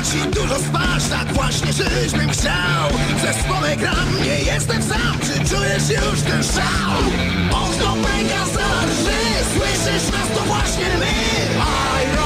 i dużo spać, tak właśnie żyć bym chciał. W zespole gram, nie jestem sam, czy czujesz już ten szał? Okno pęka, zarży, słyszysz nas, to właśnie my.